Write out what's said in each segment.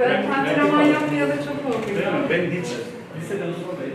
Ben antrenman yapmayalı çok oldu. Değil mi? Ben hiç liseden sonra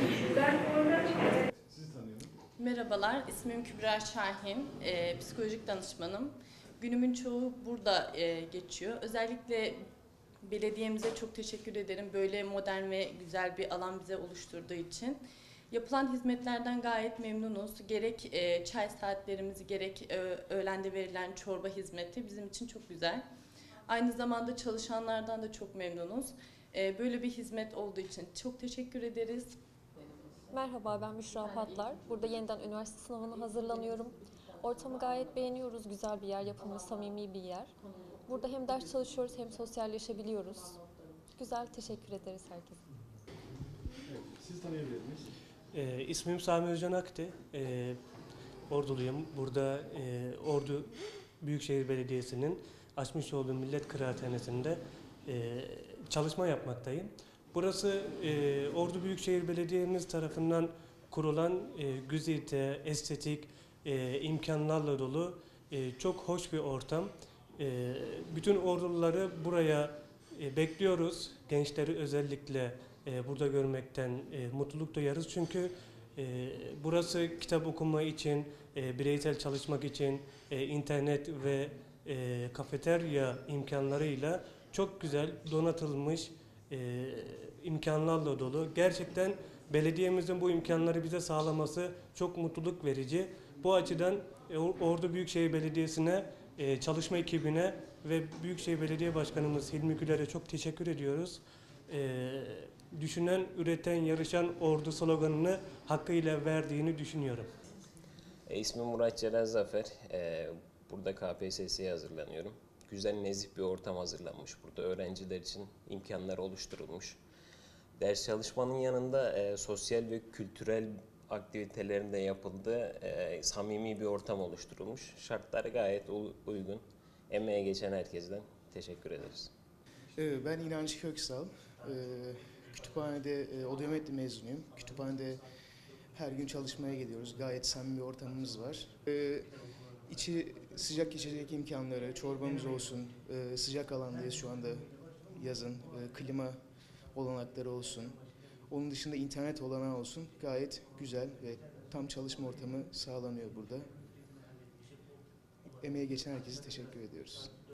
Merhabalar, ismim Kübra Şahin, psikolojik danışmanım. Günümün çoğu burada geçiyor. Özellikle belediyemize çok teşekkür ederim. Böyle modern ve güzel bir alan bize oluşturduğu için. Yapılan hizmetlerden gayet memnunuz. Gerek çay saatlerimizi, gerek öğlende verilen çorba hizmeti bizim için çok güzel. Aynı zamanda çalışanlardan da çok memnunuz. Böyle bir hizmet olduğu için çok teşekkür ederiz. Merhaba, ben Büşra Patlar. Burada yeniden üniversite sınavına hazırlanıyorum. Ortamı gayet beğeniyoruz. Güzel bir yer, yapımı, samimi bir yer. Burada hem ders çalışıyoruz hem sosyalleşebiliyoruz. Güzel, teşekkür ederiz herkese. Evet, siz tanıyabilir miyiz? İsmim Sami Özcan Akti. Orduluyum. Burada Ordu Büyükşehir Belediyesi'nin açmış olduğu Millet Kıraathanesi'nde çalışma yapmaktayım. Burası Ordu Büyükşehir Belediye'miz tarafından kurulan güzide, estetik imkanlarla dolu çok hoş bir ortam. Bütün Orduluları buraya bekliyoruz. Gençleri özellikle burada görmekten mutluluk duyarız. Çünkü burası kitap okuma için, bireysel çalışmak için, internet ve kafeterya imkanlarıyla çok güzel donatılmış imkanlarla dolu. Gerçekten belediyemizin bu imkanları bize sağlaması çok mutluluk verici. Bu açıdan Ordu Büyükşehir Belediyesi'ne, çalışma ekibine ve Büyükşehir Belediye Başkanımız Hilmi Güler'e çok teşekkür ediyoruz. Düşünen, üreten, yarışan Ordu sloganını hakkıyla verdiğini düşünüyorum. İsmim Murat Celal Zafer. Burada KPSS'ye hazırlanıyorum. Güzel, nezih bir ortam hazırlanmış. Burada öğrenciler için imkanlar oluşturulmuş. Ders çalışmanın yanında sosyal ve kültürel aktivitelerin de yapıldığı samimi bir ortam oluşturulmuş. Şartlar gayet uygun. Emeğe geçen herkesten teşekkür ederiz. Ben İnanç Köksal. Kütüphanede Odometri mezunuyum. Kütüphanede her gün çalışmaya geliyoruz. Gayet samimi bir ortamımız var. İçi sıcak içecek imkanları, çorbamız olsun, sıcak alandayız şu anda yazın, klima olanakları olsun. Onun dışında internet olanağı olsun. Gayet güzel ve tam çalışma ortamı sağlanıyor burada. Emeğe geçen herkese teşekkür ediyoruz.